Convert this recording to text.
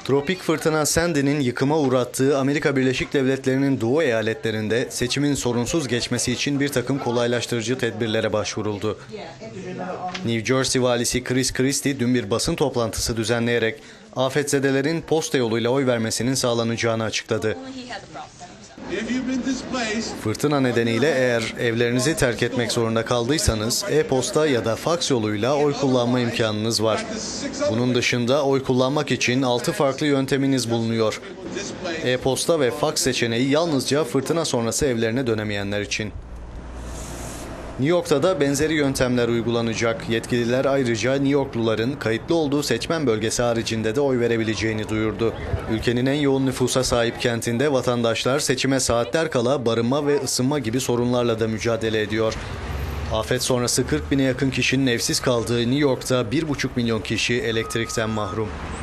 Tropik fırtına Sandy'nin yıkıma uğrattığı Amerika Birleşik Devletleri'nin doğu eyaletlerinde seçimin sorunsuz geçmesi için bir takım kolaylaştırıcı tedbirlere başvuruldu. New Jersey valisi Chris Christie dün bir basın toplantısı düzenleyerek afetzedelerin posta yoluyla oy vermesinin sağlanacağını açıkladı. Fırtına nedeniyle eğer evlerinizi terk etmek zorunda kaldıysanız e-posta ya da faks yoluyla oy kullanma imkanınız var. Bunun dışında oy kullanmak için 6 farklı yönteminiz bulunuyor. E-posta ve faks seçeneği yalnızca fırtına sonrası evlerine dönemeyenler için. New York'ta da benzeri yöntemler uygulanacak. Yetkililer ayrıca New Yorkluların kayıtlı olduğu seçmen bölgesi haricinde de oy verebileceğini duyurdu. Ülkenin en yoğun nüfusa sahip kentinde vatandaşlar seçime saatler kala barınma ve ısınma gibi sorunlarla da mücadele ediyor. Afet sonrası 40 bine yakın kişinin evsiz kaldığı New York'ta 1,5 milyon kişi elektrikten mahrum.